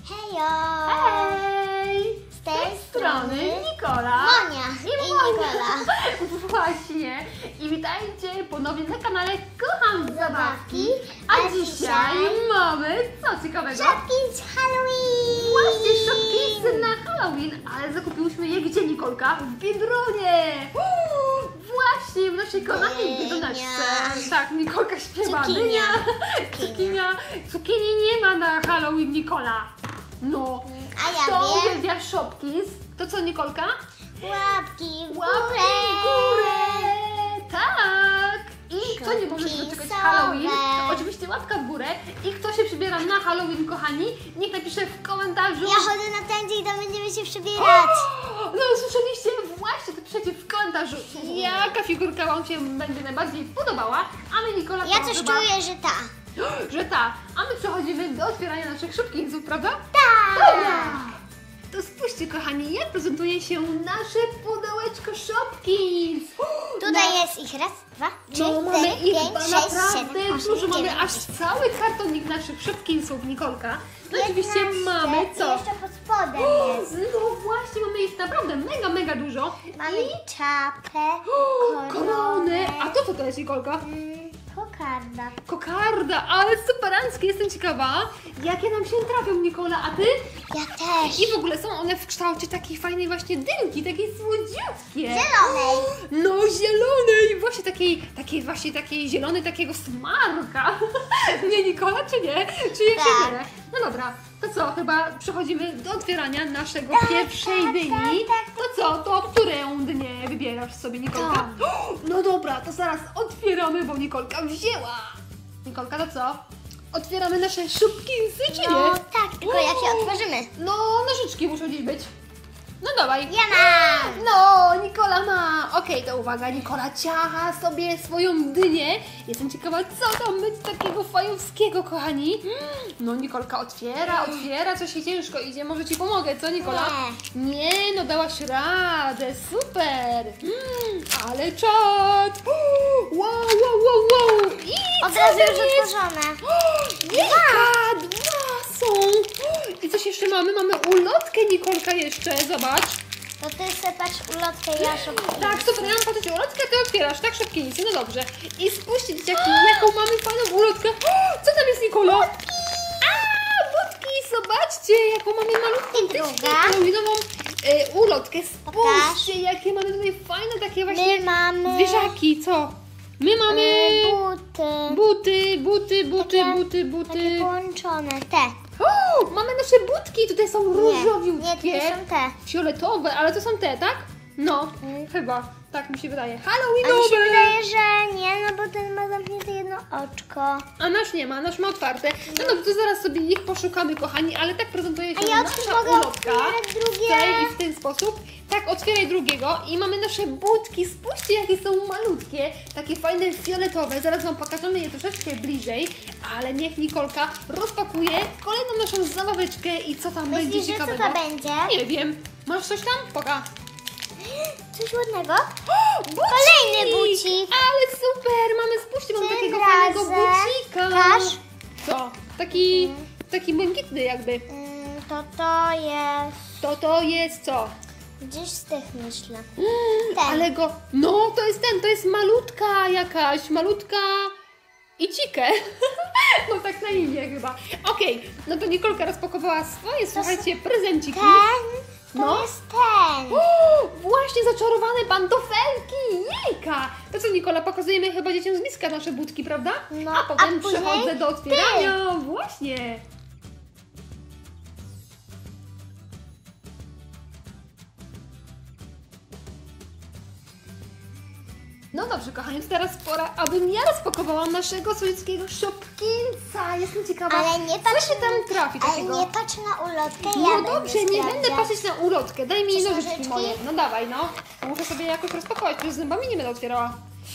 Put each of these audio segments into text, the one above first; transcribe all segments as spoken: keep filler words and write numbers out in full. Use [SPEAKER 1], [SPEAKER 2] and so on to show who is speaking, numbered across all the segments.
[SPEAKER 1] Hejo!
[SPEAKER 2] Hej!
[SPEAKER 1] Z tej strony
[SPEAKER 2] Nikola
[SPEAKER 1] Monia
[SPEAKER 2] i,
[SPEAKER 1] i
[SPEAKER 2] Monia.
[SPEAKER 1] Nikola.
[SPEAKER 2] Właśnie. I witajcie ponownie na kanale Kocham Zabawki. A,
[SPEAKER 1] A
[SPEAKER 2] dzisiaj,
[SPEAKER 1] dzisiaj
[SPEAKER 2] mamy co ciekawego?
[SPEAKER 1] Szopki z Halloween!
[SPEAKER 2] Właśnie szopki na Halloween, ale zakupiłyśmy je gdzie, Nikolka? W Biedronie! Uuu, właśnie, w naszej kochanej
[SPEAKER 1] Dynia.
[SPEAKER 2] Biedroneczce. Tak, Nikolka śpiewa.
[SPEAKER 1] Cukinia.
[SPEAKER 2] Dynia.
[SPEAKER 1] Cukinia.
[SPEAKER 2] Cukinia. Cukinii nie ma na Halloween, Nikola. No.
[SPEAKER 1] A ja
[SPEAKER 2] Kto
[SPEAKER 1] wiem.
[SPEAKER 2] uwielbia Shopkins? To co, Nikolka?
[SPEAKER 1] Łapki w
[SPEAKER 2] Łapki
[SPEAKER 1] górę!
[SPEAKER 2] w górę! Tak! I kto nie może się doczekać
[SPEAKER 1] Shopkinsowe.
[SPEAKER 2] Halloween? Oczywiście łapka w górę. I kto się przybiera na Halloween, kochani? Niech napisze w komentarzu.
[SPEAKER 1] Ja chodzę na tańce i tam będziemy się przebierać.
[SPEAKER 2] O! No słyszeliście? Właśnie, to piszecie w komentarzu, jaka figurka Wam się będzie najbardziej podobała. A my, Nikola,
[SPEAKER 1] Ja
[SPEAKER 2] to
[SPEAKER 1] coś
[SPEAKER 2] chyba-
[SPEAKER 1] czuję, że ta.
[SPEAKER 2] że ta. A my przechodzimy do otwierania naszych Shopkinsów, prawda?
[SPEAKER 1] Tak!
[SPEAKER 2] Dobra! To spójrzcie, kochani, jak prezentuje się nasze pudełeczko Shopkins.
[SPEAKER 1] Tutaj jest ich raz, dwa, trzy,
[SPEAKER 2] No, mamy
[SPEAKER 1] cztery,
[SPEAKER 2] ich
[SPEAKER 1] pięć, sześć,
[SPEAKER 2] naprawdę
[SPEAKER 1] siedem,
[SPEAKER 2] dużo,
[SPEAKER 1] osiem,
[SPEAKER 2] mamy
[SPEAKER 1] dziewięć.
[SPEAKER 2] aż cały kartonik naszych Shopkinsów, Nikolka. No i oczywiście
[SPEAKER 1] jedenaście.
[SPEAKER 2] mamy co?
[SPEAKER 1] I jeszcze pod spodem
[SPEAKER 2] O,
[SPEAKER 1] jest.
[SPEAKER 2] no właśnie, mamy ich naprawdę mega, mega dużo.
[SPEAKER 1] Mamy
[SPEAKER 2] I
[SPEAKER 1] czapę,
[SPEAKER 2] o, korony.
[SPEAKER 1] koronę,
[SPEAKER 2] A to co to jest, Nikolka?
[SPEAKER 1] mm, kokarda.
[SPEAKER 2] Kokarda, ale superanckie, jestem ciekawa, jakie nam się trafią, Nikola, a ty?
[SPEAKER 1] Ja też.
[SPEAKER 2] I w ogóle są one w kształcie takiej fajnej właśnie dynki, takiej słodziutkie.
[SPEAKER 1] Zielonej.
[SPEAKER 2] No zielonej, właśnie takiej, takiej właśnie takiej zielonej, takiego smarka. Nie, Nikola, czy nie? Czy ja się
[SPEAKER 1] Tak.
[SPEAKER 2] mylę? No dobra, to co, chyba przechodzimy do otwierania naszego
[SPEAKER 1] Tak,
[SPEAKER 2] pierwszej
[SPEAKER 1] tak,
[SPEAKER 2] dyni.
[SPEAKER 1] tak, tak.
[SPEAKER 2] To co, to którą dynię wybierasz sobie, Nikolka? No dobra, to zaraz otwieramy, bo Nikolka wzięła. Nikolka, to co? Otwieramy nasze Shopkinsy, czy
[SPEAKER 1] No
[SPEAKER 2] nie?
[SPEAKER 1] tak, tylko jak się otworzymy?
[SPEAKER 2] No, nożyczki muszą gdzieś być. No dawaj.
[SPEAKER 1] Ja mam.
[SPEAKER 2] No, Nikola ma. Okej, to uwaga, Nikola ciacha sobie swoją dynię. Jestem ciekawa, co tam być takiego fajowskiego, kochani. No, Nikolka otwiera, otwiera, coś jej ciężko idzie. Może Ci pomogę, co, Nikola? Nie, no dałaś radę, super. Mm, ale czad. Wow, wow, wow, wow. I
[SPEAKER 1] Od
[SPEAKER 2] co
[SPEAKER 1] razu
[SPEAKER 2] tam
[SPEAKER 1] już
[SPEAKER 2] jest?
[SPEAKER 1] otworzone.
[SPEAKER 2] Jaka? Dwa są! I coś jeszcze mamy? Mamy ulotkę, Nikolka, jeszcze, zobacz.
[SPEAKER 1] To ty se patrz ulotkę, ja szopki.
[SPEAKER 2] Tak, super, ja mam patrzeć ulotkę, ty otwierasz, tak? Shopkinsy, no dobrze. I spójrzcie, dzieciaki, jaką mamy fajną ulotkę. O, co tam jest, Nikola? Budki! A, budki, zobaczcie, jaką mamy malutką,
[SPEAKER 1] I druga.
[SPEAKER 2] halloweenową e, ulotkę.
[SPEAKER 1] Pokaż.
[SPEAKER 2] Spójrzcie, jakie mamy tutaj fajne takie właśnie
[SPEAKER 1] My mamy
[SPEAKER 2] zwierzaki, co? My mamy
[SPEAKER 1] y, buty.
[SPEAKER 2] buty, buty, buty,
[SPEAKER 1] Takie-
[SPEAKER 2] buty,
[SPEAKER 1] Takie
[SPEAKER 2] buty.
[SPEAKER 1] połączone, te.
[SPEAKER 2] O, mamy nasze budki, tutaj są
[SPEAKER 1] Nie, nie,
[SPEAKER 2] różowiutkie,
[SPEAKER 1] to są te.
[SPEAKER 2] fioletowe, ale to są te, tak? No,
[SPEAKER 1] Mm.
[SPEAKER 2] chyba, tak mi się wydaje.
[SPEAKER 1] A mi
[SPEAKER 2] Halloweenowe!
[SPEAKER 1] się wydaje, że nie, no bo ten ma zamknięte jedno oczko.
[SPEAKER 2] A nasz nie ma, nasz ma otwarte. No dobrze, to zaraz sobie ich poszukamy, kochani, ale tak prezentuje się
[SPEAKER 1] A ja
[SPEAKER 2] nasza
[SPEAKER 1] mogę
[SPEAKER 2] ulotka.
[SPEAKER 1] otwierać drugie.
[SPEAKER 2] W tej i w ten sposób. Tak, otwieraj drugiego i mamy nasze budki. Spójrzcie, jakie są malutkie, takie fajne fioletowe. Zaraz Wam pokażemy je troszeczkę bliżej, ale niech Nikolka rozpakuje kolejną naszą zabaweczkę i co tam będzie
[SPEAKER 1] Myślisz, że co
[SPEAKER 2] ciekawego.
[SPEAKER 1] to będzie?
[SPEAKER 2] Nie wiem. Masz coś tam? Poka.
[SPEAKER 1] Coś ładnego?
[SPEAKER 2] O, bucik!
[SPEAKER 1] Kolejny bucik.
[SPEAKER 2] Ale super! Mamy, spójrzcie, mamy
[SPEAKER 1] Tym
[SPEAKER 2] takiego fajnego
[SPEAKER 1] razem
[SPEAKER 2] bucika.
[SPEAKER 1] Każ.
[SPEAKER 2] Co? Taki, taki błękitny jakby.
[SPEAKER 1] Mm, to to jest
[SPEAKER 2] To to jest co?
[SPEAKER 1] gdzieś z tych, myślę.
[SPEAKER 2] Mm,
[SPEAKER 1] Ten.
[SPEAKER 2] ale go... No, to jest ten, to jest malutka jakaś, malutka... Icikę. No tak na imię chyba. Okej, no to Nikolka rozpakowała swoje, słuchajcie, prezenciki.
[SPEAKER 1] Ten to
[SPEAKER 2] No.
[SPEAKER 1] jest ten.
[SPEAKER 2] O, właśnie zaczarowane pantofelki! Jejka! To co, Nikola, pokazujemy chyba dzieciom z bliska nasze budki, prawda?
[SPEAKER 1] No,
[SPEAKER 2] a potem
[SPEAKER 1] a później
[SPEAKER 2] przechodzę do otwierania. Właśnie. No dobrze, kochani, to teraz pora, abym ja rozpakowała naszego słodziackiego Shopkinsa. Jestem ciekawa,
[SPEAKER 1] Ale nie
[SPEAKER 2] co
[SPEAKER 1] patrz
[SPEAKER 2] się tam trafi
[SPEAKER 1] Ale
[SPEAKER 2] takiego.
[SPEAKER 1] nie patrz na ulotkę,
[SPEAKER 2] No
[SPEAKER 1] ja
[SPEAKER 2] dobrze,
[SPEAKER 1] będę
[SPEAKER 2] nie będę
[SPEAKER 1] sprawdzać.
[SPEAKER 2] patrzeć na ulotkę. Daj mi
[SPEAKER 1] Chcesz
[SPEAKER 2] nożyczki
[SPEAKER 1] nożyczki?
[SPEAKER 2] moje. No dawaj, no. Muszę sobie jakoś rozpakować, przecież zębami nie będę otwierała.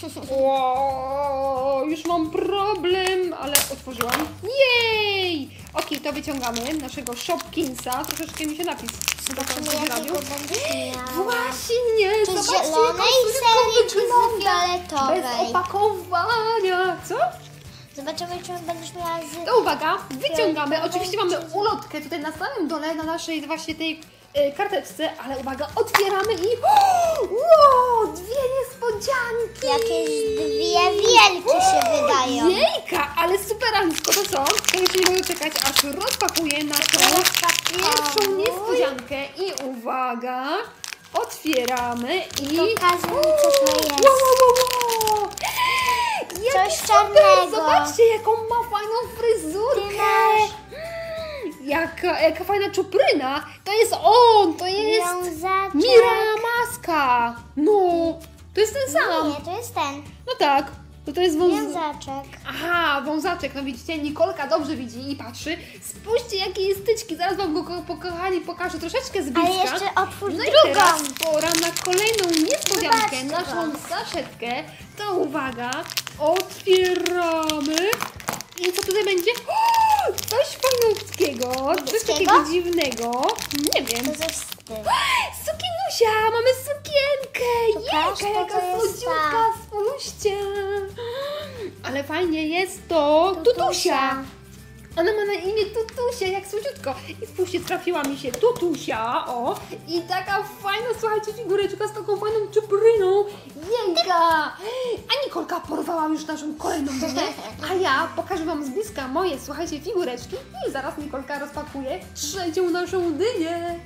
[SPEAKER 2] Wow, już mam problem, ale otworzyłam. Jej! Okej, to wyciągamy naszego Shopkinsa. Troszeczkę mi się napis
[SPEAKER 1] Zobaczymy,
[SPEAKER 2] zrobił.
[SPEAKER 1] jakiego będziesz miała.
[SPEAKER 2] Właśnie,
[SPEAKER 1] To z
[SPEAKER 2] zobaczcie,
[SPEAKER 1] zielonej
[SPEAKER 2] jak on
[SPEAKER 1] serii czy z
[SPEAKER 2] wygląda. Bez
[SPEAKER 1] fioletowej?
[SPEAKER 2] opakowania. Co?
[SPEAKER 1] Zobaczymy, czy będziesz miała z...
[SPEAKER 2] To uwaga, wyciągamy.
[SPEAKER 1] to
[SPEAKER 2] Oczywiście
[SPEAKER 1] będzie-
[SPEAKER 2] mamy ulotkę tutaj na samym dole, na naszej właśnie tej e, karteczce, ale uwaga, otwieramy i... Wow, dwie niespodzianki!
[SPEAKER 1] Jakieś dwie wielkie się wydają.
[SPEAKER 2] Jejka, ale superancko, to co? Ja jeszcze nie mogę czekać, aż rozpakuję naszą pierwszą niespodziankę i uwaga, otwieramy i...
[SPEAKER 1] Pokażę mi, co to jest.
[SPEAKER 2] Wow, wow, wow. Jaki
[SPEAKER 1] Coś
[SPEAKER 2] super!
[SPEAKER 1] czarnego.
[SPEAKER 2] Zobaczcie, jaką ma fajną fryzurkę!
[SPEAKER 1] Ty masz.
[SPEAKER 2] Jaka, jaka fajna czupryna! To jest on! To jest
[SPEAKER 1] Wiązaczek.
[SPEAKER 2] Mira Maska! No, to jest ten sam!
[SPEAKER 1] Nie, to jest ten.
[SPEAKER 2] No tak, to, to jest wąs...
[SPEAKER 1] Wiązaczek.
[SPEAKER 2] Aha, wązaczek, no widzicie, Nikolka dobrze widzi i patrzy. Spójrzcie, jakie jest styczki, zaraz wam go, ko- po- kochani, pokażę troszeczkę z bliska.
[SPEAKER 1] Ale jeszcze otwórz
[SPEAKER 2] No i
[SPEAKER 1] drugą.
[SPEAKER 2] teraz pora na kolejną niespodziankę,
[SPEAKER 1] Zobaczcie
[SPEAKER 2] naszą
[SPEAKER 1] to.
[SPEAKER 2] saszetkę. To uwaga, otwieramy. I co tutaj będzie? O, coś fajnowskiego, coś
[SPEAKER 1] Niebieskiego?
[SPEAKER 2] takiego dziwnego. Nie wiem.
[SPEAKER 1] To coś z tym.
[SPEAKER 2] Sukienusia, mamy sukienkę!
[SPEAKER 1] Pokaż,
[SPEAKER 2] Jejka,
[SPEAKER 1] to
[SPEAKER 2] jaka
[SPEAKER 1] to jest
[SPEAKER 2] słodziutka,
[SPEAKER 1] ta.
[SPEAKER 2] spójrzcie! Ale fajnie jest to Tutusia.
[SPEAKER 1] Tutusia.
[SPEAKER 2] Ona ma na imię Tutusia, jak słodziutko. I spójrzcie, trafiła mi się Tutusia, o! I taka fajna, słuchajcie, figureczka z taką fajną czupryną. Jejka! A Nikolka porwała już naszą kolejną dynię, a ja pokażę wam z bliska moje, słuchajcie, figureczki i zaraz Nikolka rozpakuje trzecią naszą dynię.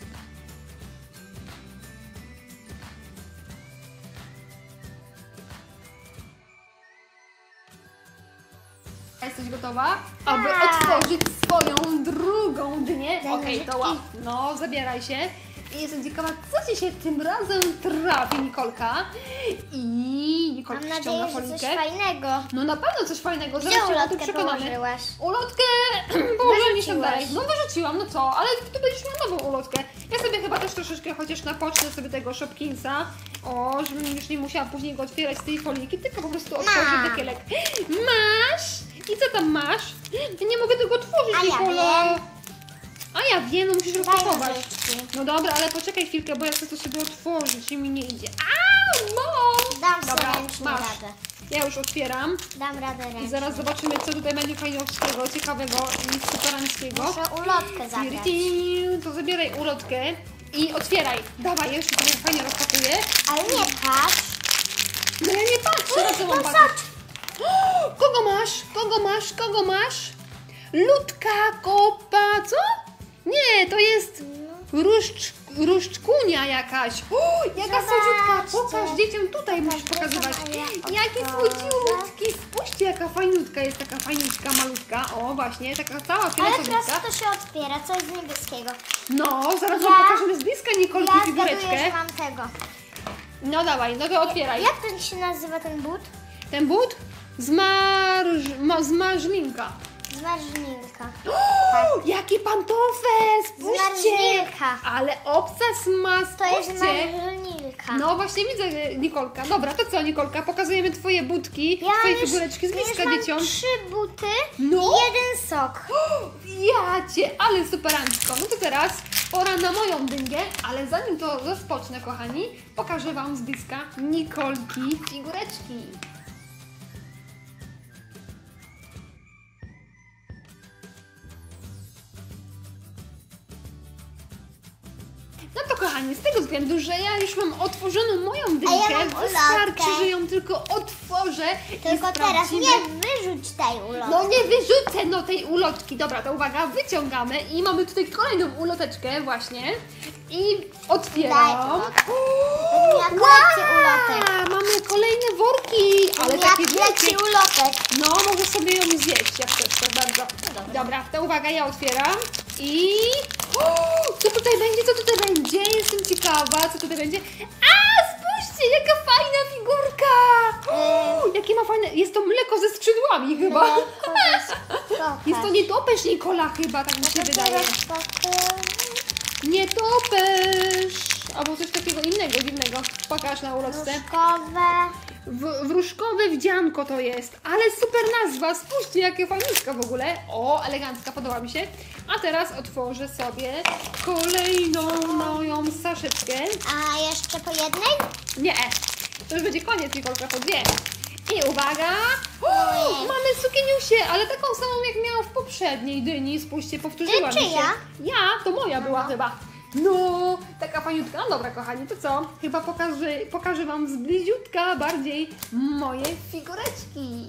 [SPEAKER 2] Jesteś gotowa, aby
[SPEAKER 1] Tak.
[SPEAKER 2] otworzyć swoją drugą dynię?
[SPEAKER 1] Daj
[SPEAKER 2] Okej,
[SPEAKER 1] nożyki.
[SPEAKER 2] to łap. No, zabieraj się. I jestem ciekawa, co Ci się tym razem trafi, Nikolka. I Nikolka
[SPEAKER 1] Mam
[SPEAKER 2] ściąga
[SPEAKER 1] nadzieję, że coś
[SPEAKER 2] folikę.
[SPEAKER 1] fajnego.
[SPEAKER 2] No na pewno coś fajnego,
[SPEAKER 1] Gdzie
[SPEAKER 2] zaraz Cię o tym
[SPEAKER 1] ulotkę
[SPEAKER 2] przekonamy.
[SPEAKER 1] położyłaś?
[SPEAKER 2] Ulotkę położyłam jeszcze
[SPEAKER 1] Wyrzuciłaś.
[SPEAKER 2] dalej. No wyrzuciłam, no co, ale Ty będziesz miała nową ulotkę. Ja sobie chyba też troszeczkę chociaż napocznę sobie tego Shopkinsa. O, żebym już nie musiała później go otwierać z tej foliki, tylko po prostu otworzyć
[SPEAKER 1] Mam.
[SPEAKER 2] dekielek. Masz? I co tam masz? Ja nie mogę tego otworzyć,
[SPEAKER 1] A ja
[SPEAKER 2] Nikola.
[SPEAKER 1] wiem.
[SPEAKER 2] A ja wiem, no musisz
[SPEAKER 1] Daj
[SPEAKER 2] rozpakować.
[SPEAKER 1] nożyczki.
[SPEAKER 2] No dobra, ale poczekaj chwilkę, bo ja chcę to sobie otworzyć i mi nie idzie. A, no!
[SPEAKER 1] Dam
[SPEAKER 2] Dobra,
[SPEAKER 1] sobie ręcznie
[SPEAKER 2] masz.
[SPEAKER 1] radę.
[SPEAKER 2] Ja już otwieram
[SPEAKER 1] Dam radę
[SPEAKER 2] i
[SPEAKER 1] ręcznie.
[SPEAKER 2] zaraz zobaczymy, co tutaj będzie fajnego, ciekawego i superanckiego.
[SPEAKER 1] Muszę ulotkę zabrać.
[SPEAKER 2] Tirti, to zabieraj ulotkę i otwieraj. Dawaj, ja już sobie fajnie rozpakuję.
[SPEAKER 1] Ale nie patrz.
[SPEAKER 2] No ja nie patrzę, na co mam
[SPEAKER 1] To
[SPEAKER 2] patrzeć. O, kogo masz? Kogo masz? Kogo masz? Ludka, kopa, co? Nie, to jest różdż, różdżkunia jakaś. O, jaka
[SPEAKER 1] Zobaczcie.
[SPEAKER 2] słodziutka. Pokaż dzieciom, tutaj musisz
[SPEAKER 1] Zobaczcie,
[SPEAKER 2] pokazywać.
[SPEAKER 1] co ja
[SPEAKER 2] Jaki
[SPEAKER 1] otworzę.
[SPEAKER 2] słodziutki. Spójrzcie, jaka fajnutka jest, taka fajniutka, malutka. O, właśnie, taka cała
[SPEAKER 1] Ale
[SPEAKER 2] fioletowica.
[SPEAKER 1] teraz to się otwiera, coś z niebieskiego.
[SPEAKER 2] No, zaraz
[SPEAKER 1] Ja-
[SPEAKER 2] wam pokażemy z bliska Nikolki
[SPEAKER 1] Ja zgaduję,
[SPEAKER 2] figureczkę.
[SPEAKER 1] że mam tego.
[SPEAKER 2] No dawaj, no to otwieraj.
[SPEAKER 1] Jak ten się nazywa ten but?
[SPEAKER 2] Ten but? Zmarż... ma- Zmarzlinka.
[SPEAKER 1] Zmarzlinka.
[SPEAKER 2] O, jakie pantofle! Spójrzcie!
[SPEAKER 1] Zmarzlinka.
[SPEAKER 2] Ale obcas ma,
[SPEAKER 1] To jest
[SPEAKER 2] spójrzcie!
[SPEAKER 1] zmarzlinka.
[SPEAKER 2] No właśnie widzę, Nikolka. Dobra, to co Nikolka? Pokazujemy twoje butki,
[SPEAKER 1] Ja
[SPEAKER 2] twoje
[SPEAKER 1] już-
[SPEAKER 2] figureczki z
[SPEAKER 1] ja już
[SPEAKER 2] bliska
[SPEAKER 1] mam
[SPEAKER 2] dzieciom.
[SPEAKER 1] trzy buty
[SPEAKER 2] No.
[SPEAKER 1] i jeden sok.
[SPEAKER 2] O, ja cię, ale superancko. No to teraz pora na moją dynię, ale zanim to rozpocznę, kochani, pokażę wam z bliska Nikolki figureczki. No to kochani, z tego względu, że ja już mam otworzoną moją dynkę,
[SPEAKER 1] mam
[SPEAKER 2] wystarczy,
[SPEAKER 1] ulotkę.
[SPEAKER 2] że ją tylko otworzę
[SPEAKER 1] Tylko
[SPEAKER 2] i
[SPEAKER 1] teraz
[SPEAKER 2] sprawdzimy.
[SPEAKER 1] nie wyrzuć tej ulotki.
[SPEAKER 2] No nie wyrzucę no tej ulotki. Dobra, to uwaga, wyciągamy i mamy tutaj kolejną uloteczkę właśnie. I otwieram.
[SPEAKER 1] Daj ulotkę. Ja kolekcję ulotek.
[SPEAKER 2] Mamy kolejne worki, ale
[SPEAKER 1] Ja
[SPEAKER 2] takie
[SPEAKER 1] kolekcję
[SPEAKER 2] wielkie.
[SPEAKER 1] ulotek.
[SPEAKER 2] No, możesz sobie ją zjeść, jak chcesz, to bardzo.
[SPEAKER 1] dobra.
[SPEAKER 2] Dobra, to uwaga, ja otwieram i... O, co tutaj będzie, co tutaj będzie? Jestem ciekawa, co tutaj będzie. A, spójrzcie, jaka fajna figurka! O, jakie ma fajne... Jest to mleko ze skrzydłami chyba.
[SPEAKER 1] Mleko ze
[SPEAKER 2] Jest to nietoperz Nikola chyba, tak mi się wydaje. Nietoperz! Albo coś takiego innego, dziwnego. Pokaż na ulotce.
[SPEAKER 1] Różkowe.
[SPEAKER 2] W, wróżkowe wdzianko to jest, ale super nazwa, spójrzcie jakie fajniutka w ogóle. O, elegancka, podoba mi się. A teraz otworzę sobie kolejną moją saszetkę.
[SPEAKER 1] A jeszcze po jednej?
[SPEAKER 2] Nie, to już będzie koniec, Nikolka, po dwie. I uwaga! O, mamy sukienusię, ale taką samą jak miałam w poprzedniej dyni. Spójrzcie, powtórzyłam
[SPEAKER 1] Ty,
[SPEAKER 2] się.
[SPEAKER 1] czyja?
[SPEAKER 2] Ja, to moja była chyba. No, taka fajniutka. No dobra, kochani, to co? Chyba pokażę, pokażę Wam z bliziutka bardziej moje figureczki.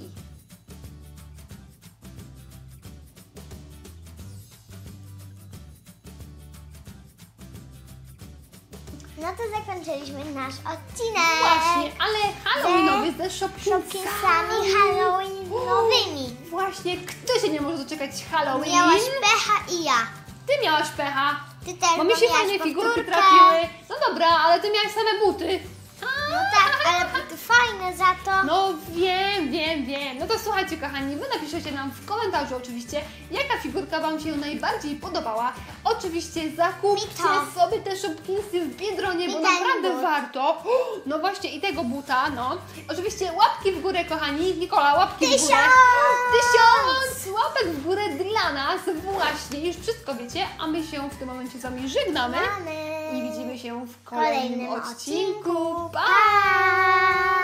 [SPEAKER 1] No to zakończyliśmy nasz odcinek.
[SPEAKER 2] Właśnie, ale halloweenowy ze shoppingami.
[SPEAKER 1] Shoppingami halloweenowymi.
[SPEAKER 2] Właśnie, kto się nie może doczekać Halloween?
[SPEAKER 1] Miałaś pecha i ja.
[SPEAKER 2] Ty miałaś pecha.
[SPEAKER 1] Ty też,
[SPEAKER 2] Bo mi się
[SPEAKER 1] miałaś
[SPEAKER 2] fajnie figurki
[SPEAKER 1] powtórkę.
[SPEAKER 2] trafiły. No dobra, ale ty miałaś same buty.
[SPEAKER 1] No tak, ale buty fajne za to.
[SPEAKER 2] No wiem, wiem, wiem. No to słuchajcie, kochani, wy napiszecie nam w komentarzu oczywiście, jaka figurka Wam się najbardziej podobała. Oczywiście zakupcie
[SPEAKER 1] Mi to.
[SPEAKER 2] sobie te shopkinsy w Biedronie, bo
[SPEAKER 1] Mi ten
[SPEAKER 2] naprawdę
[SPEAKER 1] but.
[SPEAKER 2] warto. No właśnie i tego buta, no. Oczywiście łapki w górę, kochani. Nikola, łapki w górę.
[SPEAKER 1] Tysiąc!
[SPEAKER 2] Tysiąc łapek w górę dla nas. Właśnie, już wszystko wiecie, a my się w tym momencie z Wami żegnamy.
[SPEAKER 1] Mamy.
[SPEAKER 2] I widzimy się w kolejnym,
[SPEAKER 1] Kolejnym
[SPEAKER 2] odcinku.
[SPEAKER 1] odcinku.
[SPEAKER 2] Pa!
[SPEAKER 1] Pa!